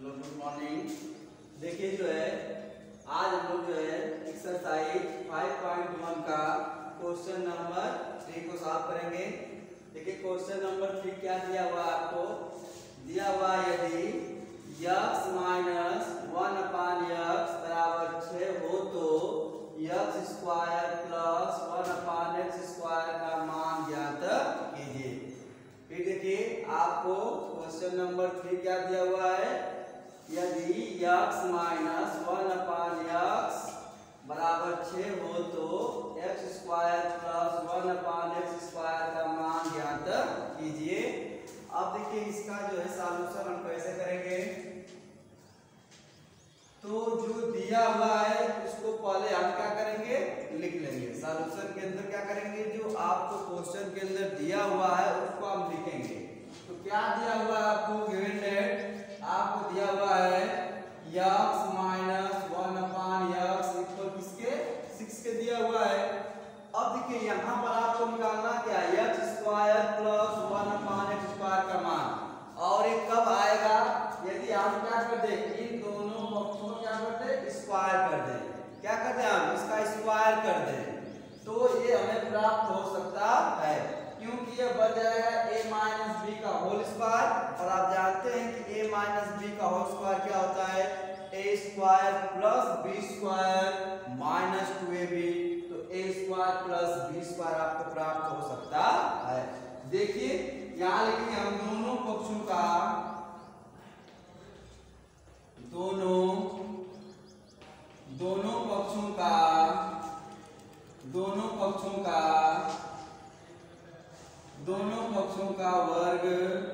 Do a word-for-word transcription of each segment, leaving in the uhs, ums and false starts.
Hello good morning. देखिए जो है आज हम लोग जो है एक्सरसाइज फाइव पॉइंट वन का क्वेश्चन नंबर थ्री को सॉल्व करेंगे। देखिए क्वेश्चन नंबर थ्री क्या दिया हुआ है आपको, दिया हुआ यदि x minus one upon x बराबर छः हो तो x square plus one upon x square का मान ज्ञात कीजिए। फिर देखिए आपको क्वेश्चन नंबर थ्री क्या दिया हुआ है, यदि x minus one upon x बराबर छः हो तो x square plus one upon x square का मान ज्ञात कीजिए। अब देखिए इसका जो है सॉल्यूशन हम कैसे करेंगे, तो जो दिया हुआ है उसको पहले हम क्या करेंगे, लिख लेंगे। सॉल्यूशन के अंदर क्या करेंगे, जो आपको क्वेश्चन के अंदर दिया हुआ है उसको हम लिखेंगे। तो क्या दिया हुआ है आपको, गिवन दैट आपको दिया हुआ है x minus one upon x equal किसके, सिक्स के दिया हुआ है। अब देखिए यहाँ पर आपको निकालना क्या है, x square plus one upon x square का मान, और ये कब आएगा, यदि हम क्या कर दे, इन दोनों पक्षों को क्या कर दे, स्क्वायर कर दे। क्या कर दे, हम इसका स्क्वायर कर दे तो ये हमें प्राप्त हो सकता है, क्योंकि ये बन जाएगा a माइनस बी का होल स्क्वायर, और आप जानते हैं कि a माइनस बी का होल स्क्वायर क्या होता है, a square plus b square minus two a b. तो a square plus b square आपको प्राप्त हो सकता है। देखिए यहाँ लिखेंगे हम दोनों पक्षों का, दोनों दोनों पक्षों का दोनों पक्षों का दोनों पक्षों का वर्ग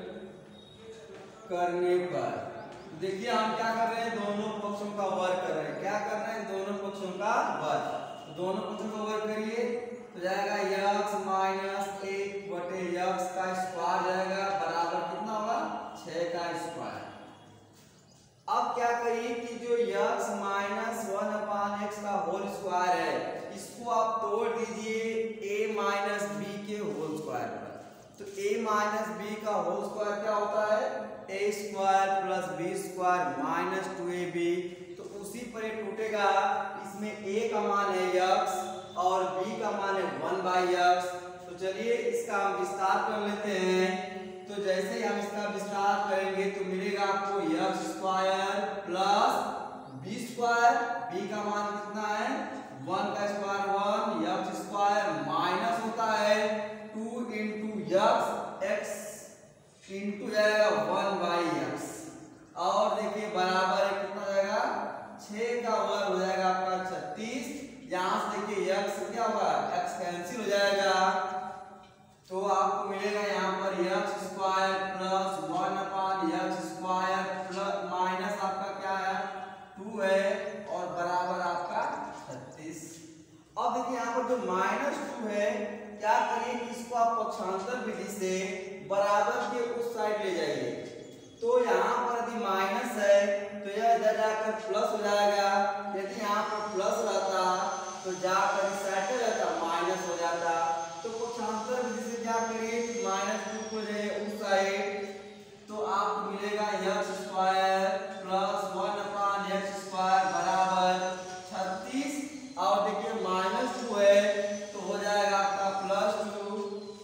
करने पर, देखिए हम क्या कर रहे हैं, दोनों पक्षों का वर्ग कर रहे हैं। क्या कर रहे हैं, दोनों पक्षों का वर्ग। दोनों पक्षों का वर्ग करिए तो जाएगा x माइनस एक बटे एक्स का स्क्वायर जाएगा बराबर कितना होगा, छह का स्क्वायर। अब क्या करिए कि जो x minus one upon x का होल स्क्वायर है इसको आप तोड़ दीजिए a माइनस बी के होल स्क्वायर पर। तो a माइनस बी का होल स्क्वायर क्या होता है, a square plus b square minus two a b. तो उसी पर ये टूटेगा, इसमें a का मान है x और b का मान है वन बाई एक्स। तो चलिए इसका हम विस्तार कर लेते हैं। तो जैसे ही हम इसका विस्तार करेंगे तो मिलेगा आपको x square plus b square, b का मान कितना है, वन का square one, x square minus होता है two into x, x into जाएगा वन बाई एक्स, और देखिए बराबर है कितना जाएगा, छः का वर्ग हो जाएगा आपका छत्तीस। यहाँ से देखिए एक्स क्या होगा, एक्स कैंसिल हो जाएगा, तो आपको मिलेगा यहाँ पर x square plus one upon x square plus minus आपका क्या है, टू है, और बराबर आपका छत्तीस। अब देखिए यहाँ पर जो माइनस टू है, क्या करिए कि इसको आप पक्षांतर विधि से बराबर के उस साइड ले जाइए। तो यहाँ पर यदि माइनस है तो यह इधर जाकर प्लस हो जाएगा, यदि यहाँ पर प्लस रहता तो जाकर इस साइड पे रहता माइनस हो जाता। तो पक्षांतर विधि से क्या करिए कि माइनस टू को ले उस साइड, तो आपको मिलेगा x square plus one upon x square बराबर छत्तीस, और देखिए माइनस टू है तो हो जाएगा आपका प्लस टू।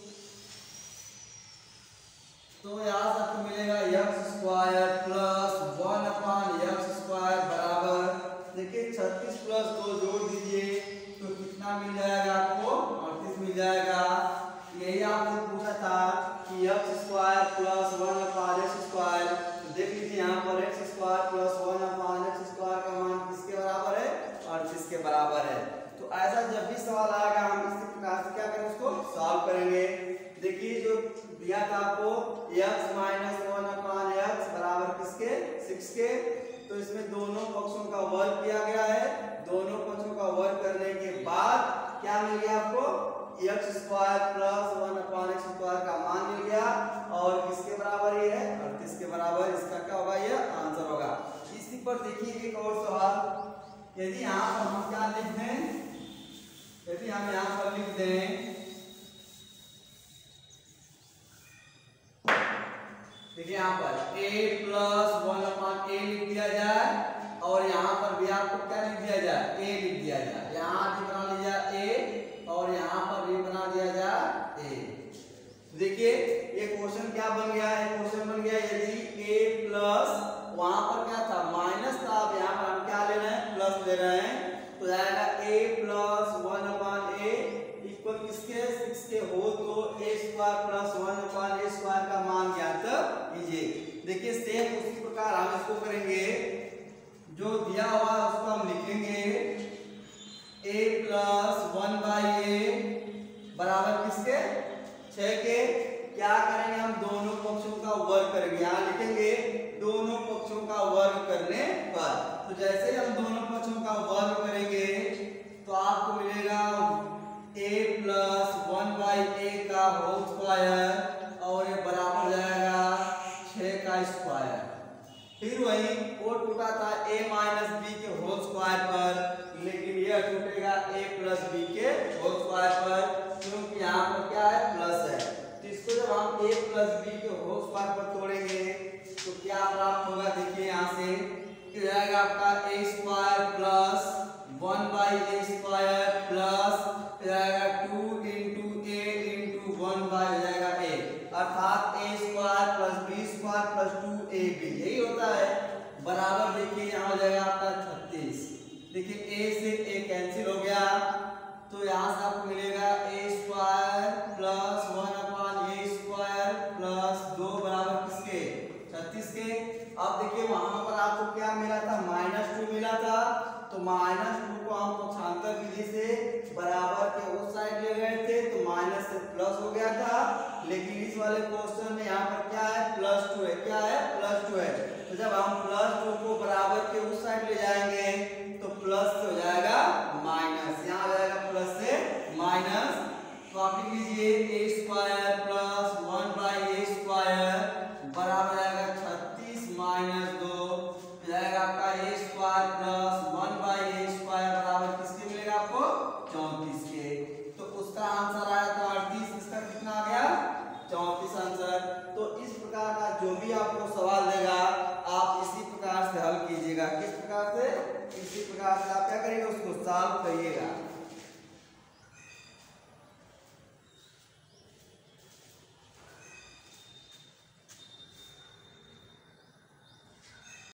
तो यहाँ से आपको मिलेगा x square plus one upon x square बराबर, देखिए छत्तीस प्लस दो जोड़ दीजिए तो कितना मिल जाएगा आपको, अड़तीस मिल जाएगा। यही आपने पूछा था कि x square plus one upon x square, तो देख लीजिए यहाँ पर x square plus one upon x square का मान किसके बराबर है, अड़तीस के बराबर है। तो ऐसा जब भी सवाल आएगा हम इस प्रकार से क्या करेंगे, उसको सॉल्व करेंगे। देखिए जो दिया था आपको x minus one upon x बराबर किसके, सिक्स के, तो इसमें दोनों पक्षों का वर्ग किया गया है। दोनों पक्षों का वर्ग करने के बाद क्या मिल गया आपको, x square plus one upon x square का मान मिल गया, और किसके बराबर ये है, अड़तीस के बराबर। इसका क्या होगा, ये आंसर होगा। इसी पर देखिए एक और सवाल, यदि यहाँ पर हम क्या लिख दें, यदि हम यहाँ पर लिख दें देखिए यहाँ पर a plus one upon a लिख दिया जाए और यहाँ पर भी आपको क्या लिख दिया जाए, a लिख दिया जाए। यहाँ भी बना लिया a और यहाँ पर भी बना दिया जाए a। देखिए ये क्वेश्चन क्या बन गया, ये क्वेश्चन बन गया यदि a प्लस वहां पर क्या था माइनस था, अब यहाँ पर हम क्या ले रहे हैं, प्लस ले रहे हैं, तो जाएगा a plus one upon a equal किसके, सिक्स के हो तो a square plus one upon a square का मान ज्ञात कीजिए। देखिए सेम उसी प्रकार हम इसको करेंगे, जो दिया हुआ है उसको हम लिखेंगे a plus one by a बराबर किसके, छह के। क्या करेंगे हम दोनों पक्षों का वर्ग करेंगे, यहाँ लिखेंगे दोनों पक्षों का वर्ग करने पर। तो जैसे हम दोनों पक्षों का वर्ग करेंगे तो आपको मिलेगा a plus one by a का होल स्क्वायर और ये बराबर जाएगा छह का स्क्वायर। फिर वही वो टूटा था a माइनस बी के होल स्क्वायर पर, लेकिन यह टूटेगा a प्लस बी के होल स्क्वायर पर, क्योंकि यहाँ पर क्या है प्लस है। तो इसको जब हम a प्लस बी के होल स्क्वायर पर तोड़ेंगे तो क्या प्राप्त होगा, देखिए यहाँ से क्या जाएगा आपका a square plus one by a square plus जाएगा two into a into one by हो जाएगा a, अर्थात a square plus b square plus two a b, यही होता है बराबर। देखिए यहाँ हो जाएगा आपका छत्तीस। देखिए a से a कैंसिल हो गया तो यहाँ से आपको मिलेगा a square plus one upon a square plus दो बराबर किसके, छत्तीस के। अब देखिए वहां पर आपको क्या मिला था, माइनस टू मिला था, तो माइनस टू को हम पक्षांतर विधि से बराबर के उस साइड ले गए थे तो माइनस से प्लस हो गया था, लेकिन इस वाले क्वेश्चन में यहाँ पर क्या है, प्लस टू है, क्या है प्लस टू है। तो जब हम प्लस टू को बराबर के उस साइड ले जाएंगे तो प्लस हो जाएगा माइनस, यहाँ आ जाएगा प्लस से माइनस। तो आप लिख लीजिए a square plus one by a square बराबर आएगा छत्तीस माइनस दो, जाएगा आपका a square plus one by a square बराबर किसके मिलेगा आपको, चौंतीस के। तो उसका आंसर आया था अड़तीस, इसका कितना आ गया, चौंतीस आंसर। तो इस प्रकार का जो भी आपको सवाल देगा आप इसी प्रकार से हल कीजिएगा। किस प्रकार से, इसी प्रकार से आप क्या करेंगे उसको सॉल्व